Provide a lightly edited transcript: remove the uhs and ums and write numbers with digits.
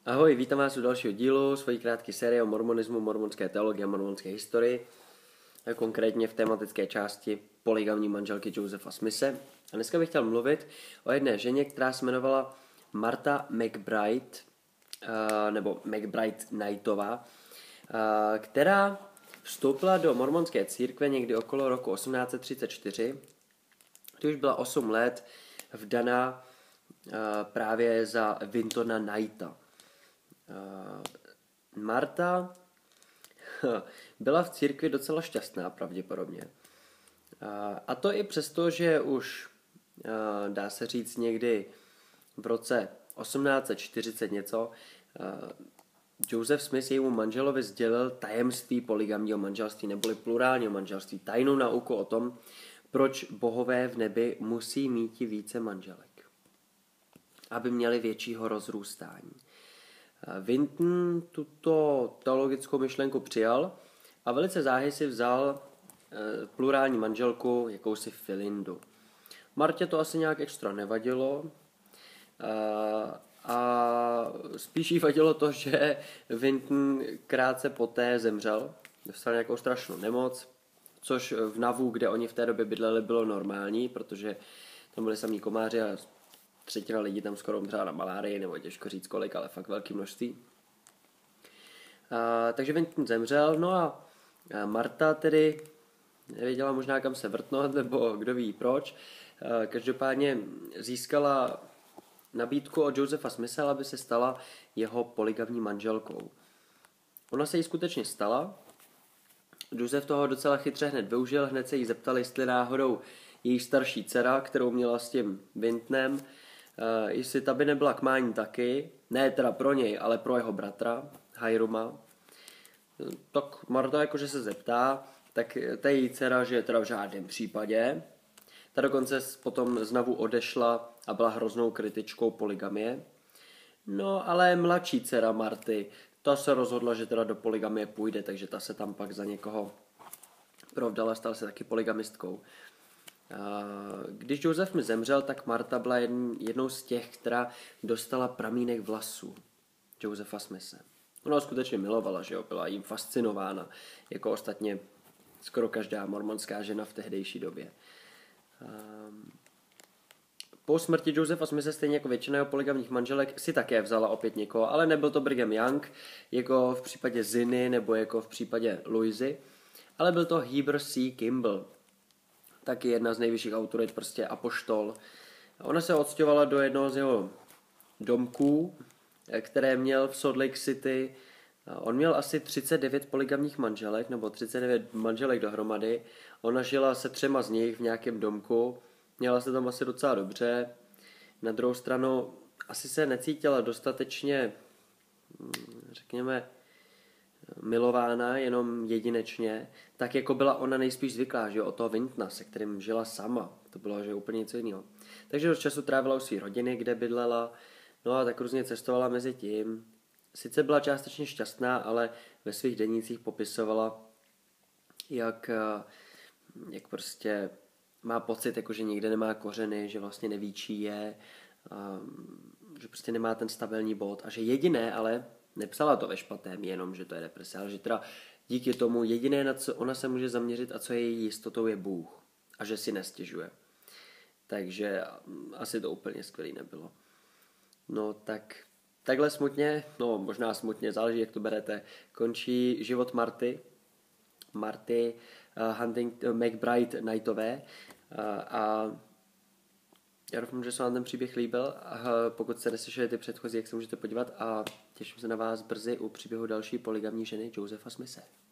Ahoj, vítám vás u dalšího dílu svojí krátké série o mormonismu, mormonské teologii a mormonské historii, a konkrétně v tematické části polygamní manželky Josepha Smithe. A dneska bych chtěl mluvit o jedné ženě, která se jmenovala Martha McBride, nebo McBride Knightová, která vstoupila do mormonské církve někdy okolo roku 1834, kdy už byla 8 let vdaná právě za Wintona Knighta. Marta byla v církvi docela šťastná pravděpodobně. A to i přesto, že už dá se říct někdy v roce 1840 něco, Joseph Smith jejímu manželovi sdělil tajemství polygamního manželství neboli plurálního manželství, tajnou nauku o tom, proč bohové v nebi musí mít více manželek, aby měli většího rozrůstání. Winton tuto teologickou myšlenku přijal a velice záhy si vzal plurální manželku, jakousi Filindu. Martě to asi nějak extra nevadilo a spíš jí vadilo to, že Winton krátce poté zemřel, dostal nějakou strašnou nemoc, což v Navu, kde oni v té době bydleli, bylo normální, protože tam byli samí komáři a třetina lidí tam skoro umřela na malárii, nebo těžko říct kolik, ale fakt velké množství. Takže Winton zemřel, no a Marta tedy nevěděla možná kam se vrtnout, nebo kdo ví proč. Každopádně získala nabídku od Josepha Smitha, aby se stala jeho polygamní manželkou. Ona se jí skutečně stala. Joseph toho docela chytře hned využil, hned se jí zeptal, jestli náhodou její starší dcera, kterou měla s tím Wintonem, jestli ta by nebyla k mání taky, ne teda pro něj, ale pro jeho bratra, Hiruma. Tak Marta jakože se zeptá, tak ta její dcera, že teda v žádném případě. Ta dokonce potom znovu odešla a byla hroznou kritičkou polygamie. No ale mladší dcera Marty, ta se rozhodla, že teda do polygamie půjde, takže ta se tam pak za někoho provdala, stala se taky polygamistkou. Když Joseph mi zemřel, tak Marta byla jednou z těch, která dostala pramínek vlasů Josepha Smithe. Ona ho skutečně milovala, že jo, byla jim fascinována, jako ostatně skoro každá mormonská žena v tehdejší době. Po smrti Josepha Smithe, stejně jako většina jeho polygamních manželek, si také vzala opět někoho, ale nebyl to Brigham Young, jako v případě Zinny nebo jako v případě Louisy, ale byl to Heber C. Kimball, taky jedna z nejvyšších autorit, prostě apoštol. Ona se odstěhovala do jednoho z jeho domků, které měl v Salt Lake City. On měl asi 39 polygamních manželek, nebo 39 manželek dohromady. Ona žila se 3 z nich v nějakém domku. Měla se tam asi docela dobře. Na druhou stranu asi se necítila dostatečně, řekněme, milována jenom jedinečně, tak jako byla ona nejspíš zvyklá, že od toho Wintona, se kterým žila sama. To bylo, že úplně něco jiného. Takže dost času trávila u své rodiny, kde bydlela, no a tak různě cestovala mezi tím. Sice byla částečně šťastná, ale ve svých denících popisovala, jak prostě má pocit, jako že nikde nemá kořeny, že vlastně neví, čí je, že prostě nemá ten stabilní bod a že jediné, ale nepsala to ve špatném jenom, že to je deprese, ale že teda díky tomu jediné, na co ona se může zaměřit a co je její jistotou, je Bůh a že si nestěžuje. Takže asi to úplně skvělý nebylo. No tak takhle smutně, no možná smutně, záleží, jak to berete, končí život Marty McBride Knightové a já doufám, že se vám ten příběh líbil. Pokud jste neslyšeli ty předchozí, jak se můžete podívat a těším se na vás brzy u příběhu další polygamní ženy Josepha Smithe.